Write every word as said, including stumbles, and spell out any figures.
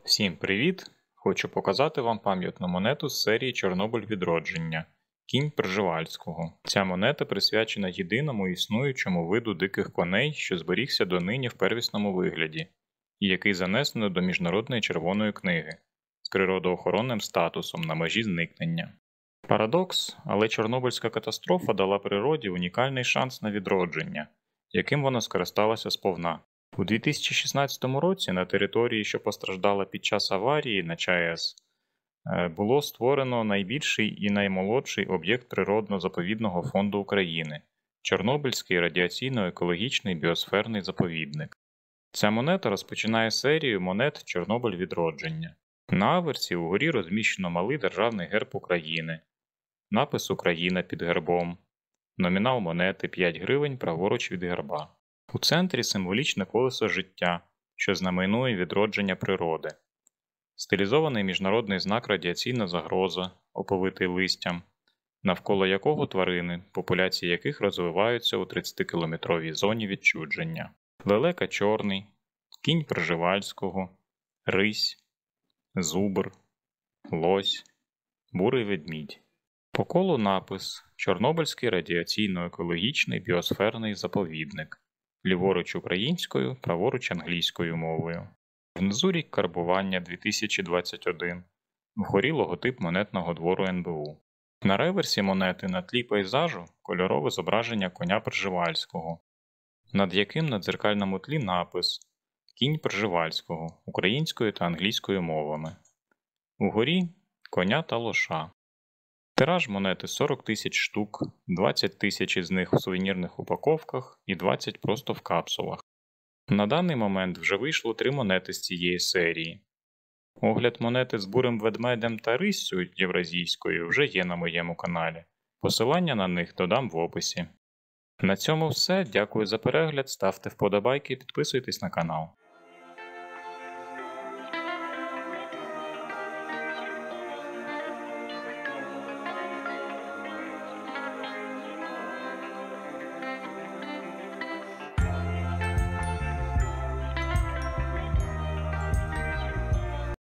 Всім привіт! Хочу показати вам пам'ятну монету з серії Чорнобиль відродження кінь Пржевальського. Ця монета присвячена єдиному існуючому виду диких коней, що зберігся донині в первісному вигляді, і який занесено до Міжнародної червоної книги з природоохоронним статусом на межі зникнення. Парадокс, але Чорнобильська катастрофа дала природі унікальний шанс на відродження, яким вона скористалася сповна. У дві тисячі шістнадцятому році на території, що постраждала під час аварії на ЧАЕС, було створено найбільший і наймолодший об'єкт природно-заповідного фонду України – Чорнобильський радіаційно-екологічний біосферний заповідник. Ця монета розпочинає серію монет Чорнобиль відродження. На аверсі угорі розміщено малий державний герб України, напис «Україна» під гербом, номінал монети п'ять гривень праворуч від герба. У центрі символічне колесо життя, що знаменує відродження природи. Стилізований міжнародний знак радіаційна загроза, оповитий листям, навколо якого тварини, популяції яких розвиваються у тридцятикілометровій зоні відчудження. Лелека чорний, кінь Пржевальського, рись, зубр, лось, бурий ведмідь. По колу напис «Чорнобильський радіаційно-екологічний біосферний заповідник». Ліворуч українською, праворуч англійською мовою. Внизу рік карбування дві тисячі двадцять один. Вгорі логотип монетного двору ен бе у. На реверсі монети на тлі пейзажу кольорове зображення коня Пржевальського, над яким на дзеркальному тлі напис «Кінь Пржевальського» українською та англійською мовами. Угорі – коня та лоша. Тираж монети сорок тисяч штук, двадцять тисяч із них в сувенірних упаковках і двадцять просто в капсулах. На даний момент вже вийшло три монети з цієї серії. Огляд монети з бурим ведмедем та риссю євразійською вже є на моєму каналі. Посилання на них додам в описі. На цьому все. Дякую за перегляд, ставте вподобайки і підписуйтесь на канал.